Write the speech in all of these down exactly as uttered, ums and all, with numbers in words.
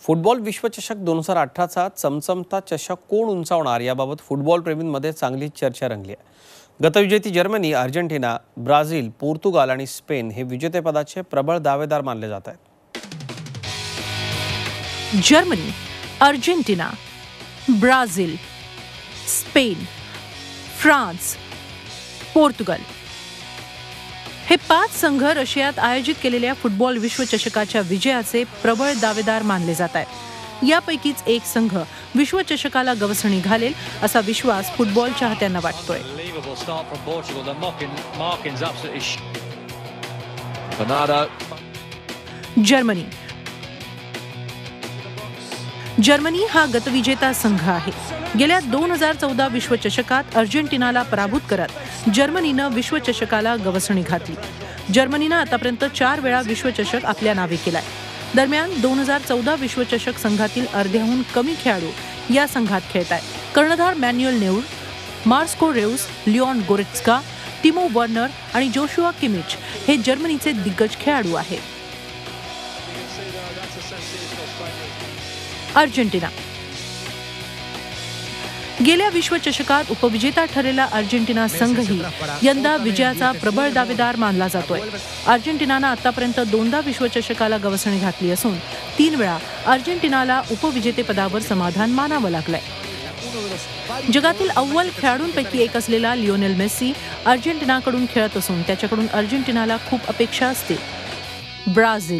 Football विश्वचषक दोन हजार अठराचा चमचमता चषक कोण उंचावणार याबाबत फुटबॉल प्रेमींमध्ये चांगली चर्चा रंगली आहे। गतविजेती जर्मनी, अर्जेंटिना, ब्राझील, पोर्तुगाल आणि स्पेन हे विजेतेपदाचे प्रबळ दावेदार मानले जात आहेत। Germany, Argentina, Brazil, Spain, France, Portugal हे पाच संघ रशियात आयोजित केलेल्या फुटबॉल विश्वचषकाच्या विजयाचे प्रबळ दावेदार मानले जात आहेत। यापैकीच एक संघ विश्वचषकाला गवसणी घालेल असा विश्वास फुटबॉल चाहत्यांना वाटतोय। जर्मनी जर्मनी हा गतविजेता संघ आहे। गेल्या दोन हजार चौदा विश्वचषकात अर्जेंटिनाला पराभूत करत जर्मनीनं विश्वचषकाला गवसणी घातली। जर्मनीनं आतापर्यंत चार वेळा विश्वचषक आपल्या नावे केलाय। दरम्यान दोन हजार चौदा विश्वचषक संघातील अर्ध्याहून कमी खेळाडू या संघात खेळतायत। कर्णधार Manuel Neuer, Marco Reus, Leon Goretzka, Timo Werner आणि जोशुआ किमिच हे जर्मनीचे दिग्गज खेळाडू आहेत। अर्जेंटिना गेल्या विश्वचषकात उपविजेता ठरलेला अर्जेंटिना संघही यंदा विजयाचा प्रबळ दावेदार मानला जातोय। अर्जेंटिनानं आतापर्यंत दोनदा विश्वचषकाला गवसणी घातली असून तीन वेळा अर्जेंटिनाला उपविजेतेपदावर समाधान मानावं लागलंय। जगातील अव्वल खेळाडूंपैकी एक असलेला लिओनेल मेस्सी अर्जेंटिनाकडून खेळत असून त्याच्याकडून अर्जेंटिनाला खूप अपेक्षा असतील। ब्राझील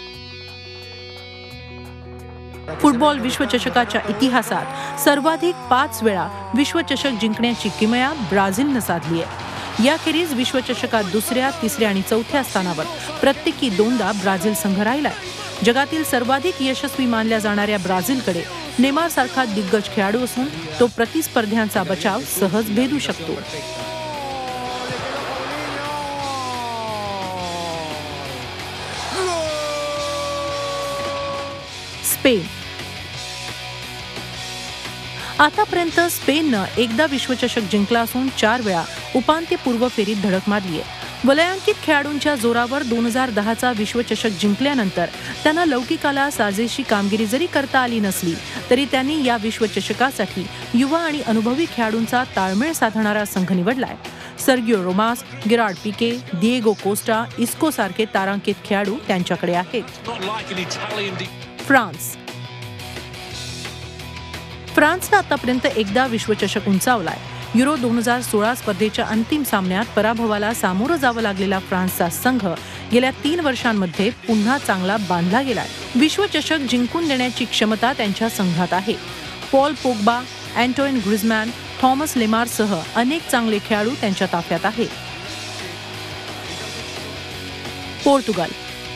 फुटबॉल विश्वचषकाच्या इतिहासात सर्वाधिक पाच वेळा विश्वचषक जिंकण्याची किमया ब्राझीलनं साधली आहे। याखेरीज विश्वचषकात दुसऱ्या, तिसऱ्या आणि चौथ्या स्थानावर प्रत्येकी दोनदा ब्राझील संघ राहिलाय। जगातील सर्वाधिक यशस्वी मानल्या जाणाऱ्या ब्राझीलकडे नेमार सारखा दिग्गज खेळाडू असून तो प्रतिस्पर्ध्यांचा बचाव सहज भेदू शकतो। स्पेन आतापर्यंत स्पेननं एकदा विश्वचषक जिंकला असून चार वेळा उपांत्यपूर्व फेरीत धडक मारली आहे। वलयांकित खेळाडूंच्या जोरावर दोन हजार दहाचा विश्वचषक जिंकल्यानंतर त्यांना लौकिकाला साजेशी कामगिरी जरी करता आली नसली तरी त्यांनी या विश्वचषकासाठी युवा आणि अनुभवी खेळाडूंचा ताळमेळ साधणारा संघ निवडलाय। सर्गिओ रोमास, गेरार्ड पिके, दिएगो कोस्टा, इस्को सारखे तारांकित खेळाडू त्यांच्याकडे आहेत। फ्रान्स फ्रान्सनं आतापर्यंत एकदा विश्वचषक उंचावलाय। युरो दोन हजार सोळा स्पर्धेच्या अंतिम सामन्यात पराभवाला सामोरं जावं लागलेला फ्रान्सचा संघ गेल्या तीन वर्षांमध्ये पुन्हा चांगला बांधला गेलाय। विश्वचषक जिंकून देण्याची क्षमता त्यांच्या संघात आहे। Paul Pogba, Antoine Griezmann, Thomas लेमारसह अनेक चांगले खेळाडू त्यांच्या ताफ्यात आहेत। पोर्तुगाल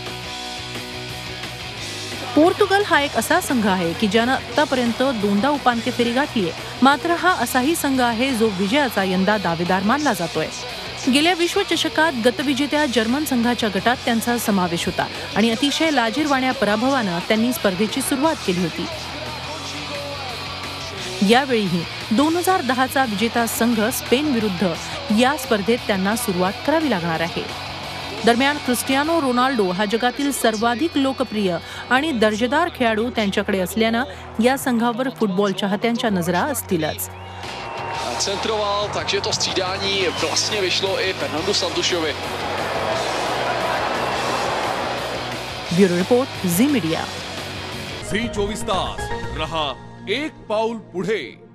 पोर्तुगाल हा एक असा संघ आहे की ज्यानं आतापर्यंत दोनदा उपांत्य फेरी गाठली आहे। मात्र हा असाही संघ आहे जो विजयाचा यंदा दावेदार मानला जातोय। गेल्या विश्वचषकात गतविजेत्या जर्मन संघाच्या गटात त्यांचा समावेश होता आणि अतिशय लाजिरवाण्या पराभवानं त्यांनी स्पर्धेची सुरुवात केली होती। यावेळीही दोन हजार दहाचा विजेता संघ स्पेन विरुद्ध या स्पर्धेत त्यांना सुरुवात करावी लागणार आहे। दरम्यान क्रिस्टियानो रोनाल्डो हा जगातील सर्वाधिक लोकप्रिय आणि दर्जेदार खेळाडू त्यांच्याकडे असल्यानं या संघावर फुटबॉल चाहत्यांच्या नजरा असतीलच। Centroval, takže to střídání vlastně vyšlo i Fernandu Santušovi. Bureau report, Zee Media. Zee चोवीस तास रहा एक पाऊल पुढे।